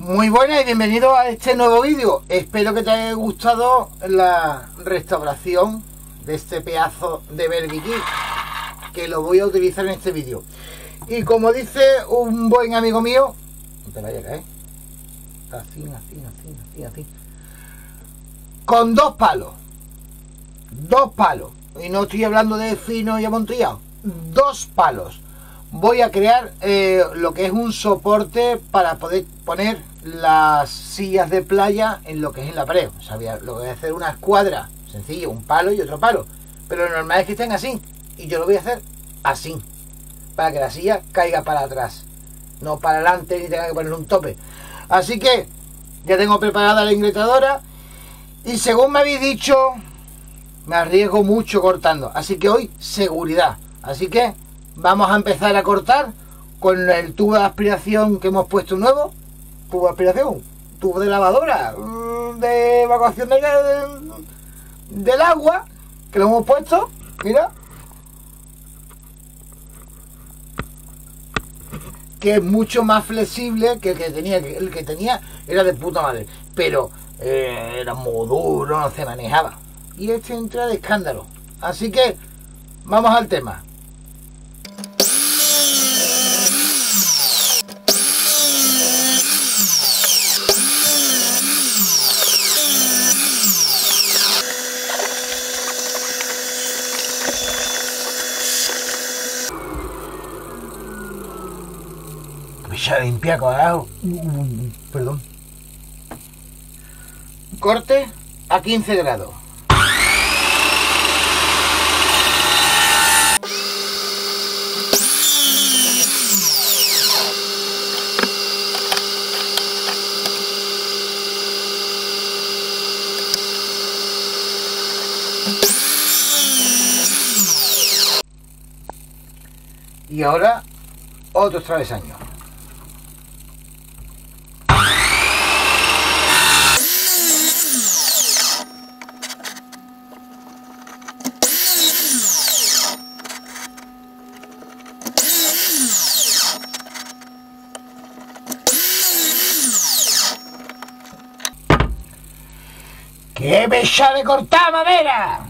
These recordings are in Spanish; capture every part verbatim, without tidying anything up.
Muy buenas y bienvenido a este nuevo vídeo. Espero que te haya gustado la restauración de este pedazo de berbiquí, que lo voy a utilizar en este vídeo. Y como dice un buen amigo mío, no te vaya a caer, así, así, así, así, así, con dos palos, dos palos, y no estoy hablando de fino y amontillado, dos palos. Voy a crear eh, lo que es un soporte para poder poner las sillas de playa en lo que es en la pared. O sea, voy a, lo voy a hacer una escuadra, sencillo, un palo y otro palo. Pero lo normal es que estén así. Y yo lo voy a hacer así, para que la silla caiga para atrás, no para adelante ni tenga que poner un tope. Así que ya tengo preparada la ingretadora. Y según me habéis dicho, me arriesgo mucho cortando. Así que hoy, seguridad. Así que vamos a empezar a cortar con el tubo de aspiración que hemos puesto nuevo. Tubo de aspiración, tubo de lavadora, de evacuación de, de, del agua, que lo hemos puesto, mira, que es mucho más flexible que el que tenía. El que tenía era de puta madre, pero eh, era muy duro, no se manejaba. Y este entra de escándalo. Así que vamos al tema. Ya limpia, carajo. Perdón. Corte a quince grados. Y ahora otros travesaños. ¡Qué bella de cortar madera!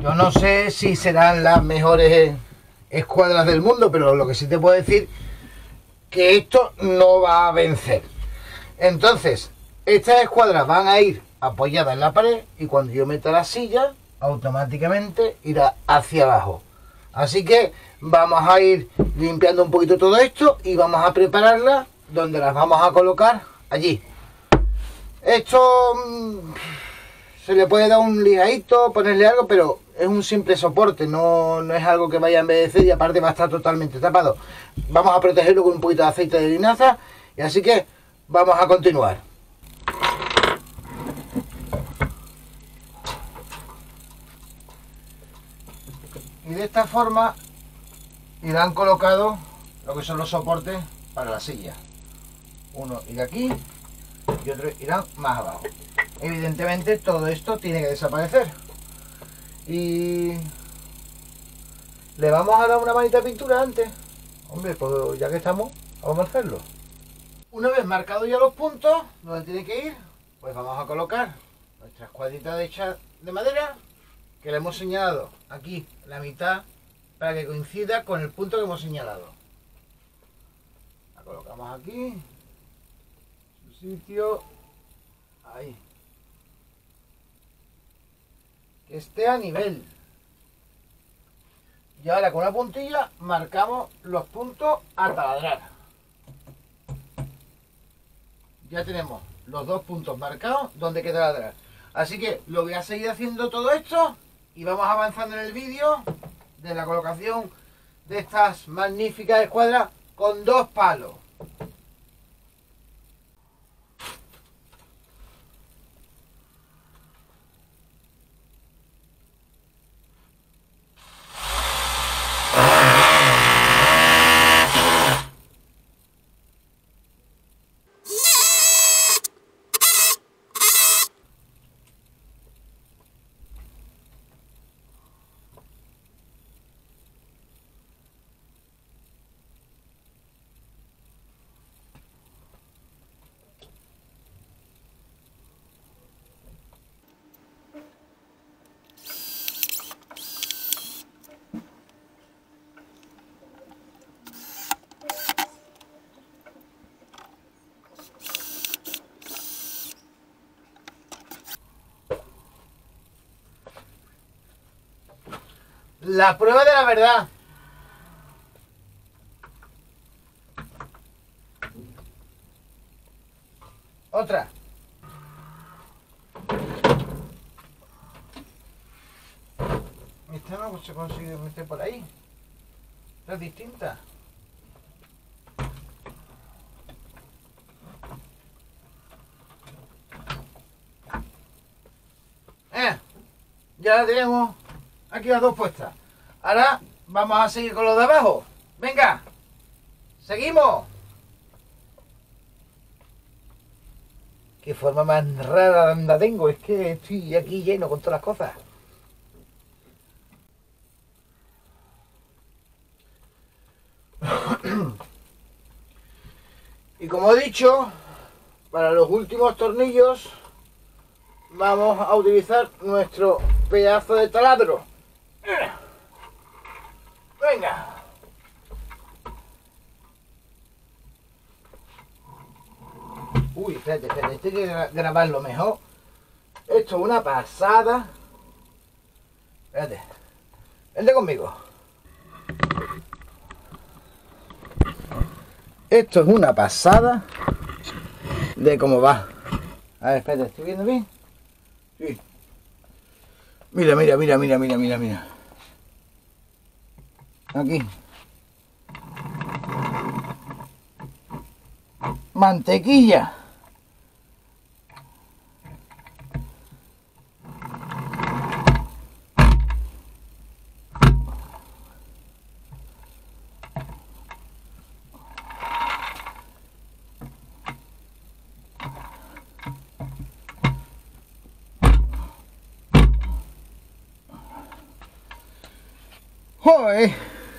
Yo no sé si serán las mejores escuadras del mundo, pero lo que sí te puedo decir que esto no va a vencer. Entonces, estas escuadras van a ir apoyadas en la pared y cuando yo meta la silla, automáticamente irá hacia abajo. Así que vamos a ir limpiando un poquito todo esto y vamos a prepararlas donde las vamos a colocar allí. Esto mmm, se le puede dar un lijadito, ponerle algo, pero es un simple soporte, no, no es algo que vaya a envejecer y aparte va a estar totalmente tapado. Vamos a protegerlo con un poquito de aceite de linaza y así que vamos a continuar. Y de esta forma irán colocados lo que son los soportes para la silla. Uno irá aquí y otro irá más abajo. Evidentemente todo esto tiene que desaparecer. Y le vamos a dar una manita de pintura antes. Hombre, pues ya que estamos, vamos a hacerlo. Una vez marcados ya los puntos donde tiene que ir, pues vamos a colocar nuestras cuadritas hechas de madera que le hemos señalado aquí la mitad para que coincida con el punto que hemos señalado. La colocamos aquí, en su sitio, ahí, que esté a nivel. Y ahora con la puntilla marcamos los puntos a taladrar. Ya tenemos los dos puntos marcados donde hay que taladrar. Así que lo voy a seguir haciendo todo esto y vamos avanzando en el vídeo de la colocación de estas magníficas escuadras con dos palos. La prueba de la verdad. Otra. Esta no se consigue meter por ahí. Esta es distinta. Eh, ya la tenemos aquí las dos puestas. Ahora vamos a seguir con los de abajo. Venga, seguimos. Qué forma más rara la tengo. Es que estoy aquí lleno con todas las cosas. Y como he dicho, para los últimos tornillos vamos a utilizar nuestro pedazo de taladro. Venga. Uy, espérate, espérate, este hay que grabarlo mejor. Esto es una pasada. Espérate. Vente conmigo. Esto es una pasada de cómo va. A ver, espérate, ¿estoy viendo bien? Sí. Mira, mira, mira, mira, mira, mira, mira. Aquí. Mantequilla. ¡Joder!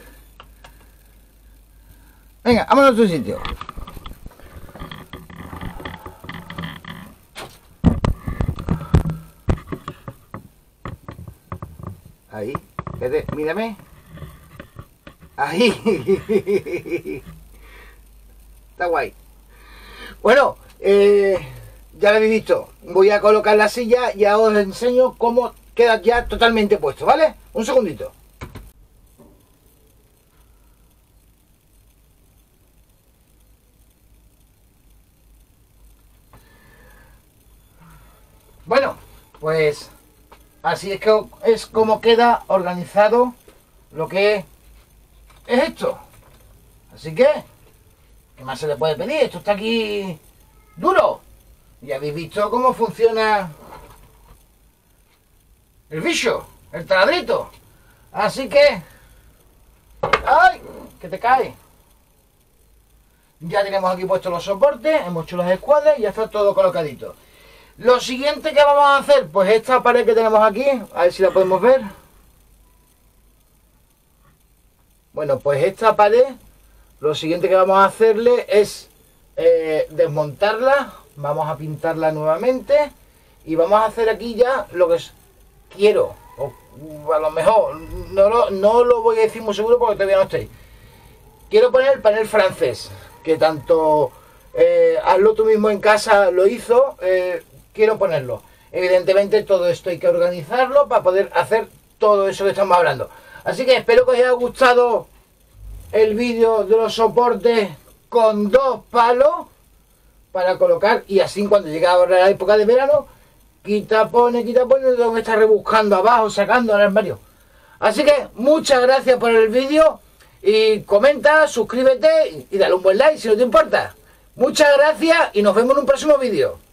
Venga, vámonos a otro sitio. Ahí. Vete, mírame. Ahí. Está guay. Bueno, eh, ya lo habéis visto. Voy a colocar la silla y ahora os enseño cómo queda ya totalmente puesto, ¿vale? Un segundito. Bueno, pues así es que es como queda organizado lo que es esto. Así que, ¿qué más se le puede pedir? Esto está aquí duro. Ya habéis visto cómo funciona el bicho, el taladrito. Así que, ¡ay! Que te cae. Ya tenemos aquí puestos los soportes, hemos hecho las escuadras y ya está todo colocadito. Lo siguiente que vamos a hacer, pues esta pared que tenemos aquí, a ver si la podemos ver. Bueno, pues esta pared, lo siguiente que vamos a hacerle es eh, desmontarla, vamos a pintarla nuevamente y vamos a hacer aquí ya lo que es, quiero, o a lo mejor, no lo, no lo voy a decir muy seguro porque todavía no estoy. Quiero poner el panel francés, que tanto eh, hazlo tú mismo en casa lo hizo, eh, quiero ponerlo. Evidentemente todo esto hay que organizarlo para poder hacer todo eso que estamos hablando. Así que espero que os haya gustado el vídeo de los soportes con dos palos para colocar, y así cuando llegue ahora la época de verano, quita, pone, quita, pone, no tengo que estar rebuscando abajo, sacando al armario. Así que muchas gracias por el vídeo y comenta, suscríbete y dale un buen like si no te importa. Muchas gracias y nos vemos en un próximo vídeo.